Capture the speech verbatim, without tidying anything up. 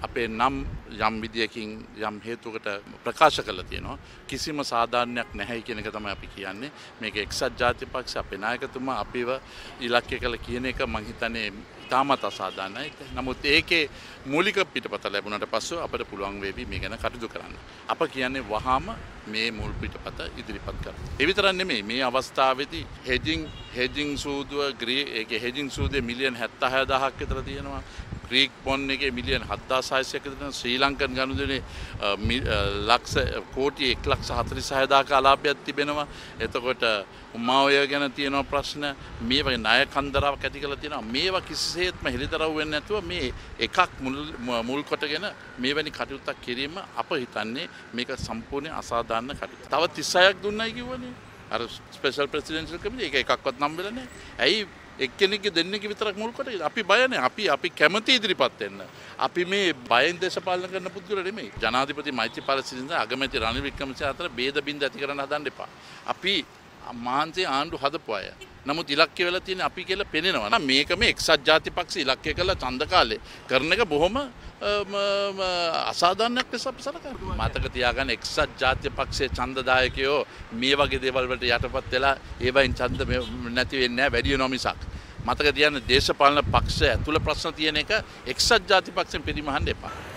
අපේ නම් යම් විදියකින් යම් හේතුවකට ප්‍රකාශ කළා තියෙනවා. කිසිම සාධාරණයක් නැහැ කියන එක තමයි අපි කියන්නේ. මේක එක්සත් ජාතික පක්ෂ අපේ නායකතුමා අපිව ඉලක්කය කළ කියන එක මං හිතන්නේ ඉතාමත් අසාධාරණයි. නමුත් ඒකේ මූලික පිටපත ලැබුණාට පස්සෙ අපිට පුළුවන් වේවි මේ ගැන කටයුතු කරන්න. අප කියන්නේ වහාම මේ මුල් පිටපත ඉදිරිපත් කරන්න. ඒ විතරක් නෙමෙයි මේ අවස්ථාවේදී හෙජින් හෙජින් සූදුව ග්‍රී ඒකේ හෙජින් සූදේ මිලියන හෙත්තෑ හදාහක් විතර තියෙනවා. ග්‍රීක් බොන් එකේ මිලියන හත්දාස් හයසියයක් විතර තියෙනවා. ශ්‍රී ලංකන් ගනුදෙනුවේ ලක්ෂ කෝටි එක ලක්ෂ හතළිස් හය දාක අලාභයක් තිබෙනවා. එතකොට උමාවය ගැන තියෙනවා ප්‍රශ්න. මේ වගේ ණය කන්දරාවක් ඇති කරලා තියෙනවා. මේවා කිසිසේත්ම හෙළිදරව් වෙන්නේ නැතුව මේ එකක් මුල් කොටගෙන මේවැනි කටයුත්තක් කිරීම අප හිතන්නේ මේක සම්පූර්ණ අසාධාරණ කටයුත්තක්. තව තිස් හයක් දුන්නයි කිව්වනේ. අර ස්පෙෂල් ප්‍රෙසිඩෙන්ෂල් කමිටුව ඒක එකක්වත් නම් වෙලා නැහැ. ඇයි එක්කෙනෙක්ගේ දෙන්නෙක්ගේ විතරක් මුල් කොටගෙන අපි බය නැහැ. අපි අපි කැමති ඉදිරිපත් වෙන්න. අපි මේ බයෙන් දේශපාලන කරන පුද්ගලයෝ නෙමෙයි. ජනාධිපති මෛත්‍රීපාල සිරිසේන අගමැති රනිල් වික්‍රමසිංහ අතර ભેද බින්ද ඇති කරන්න හදන්න එපා. අපි මහන්සිය ආණ්ඩු හදපු අය. නමුත් ඉලක්කය වෙලා තියෙන අපි කියලා පෙනෙනවා. මේක මේ එක්සත් ජාතික පක්ෂ ඉලක්කය කළා ඡන්ද කාලේ කරන එක බොහොම අසාධාරණයක් ලෙස අපි සලකනවා. මතක තියාගන්න එක්සත් ජාතික පක්ෂයේ ඡන්දදායකයෝ මේ වගේ දේවල් වලට යටපත් වෙලා ඒවයින් ඡන්ද නැති වෙන්නේ නැහැ වැඩි වෙනවා මිසක්. මතක තියාගන්න දේශපාලන පක්ෂ ඇතුළ ප්‍රශ්න තියෙන එක එක්සත් ජාතික පක්ෂෙන් පිළිමහන්න එපා.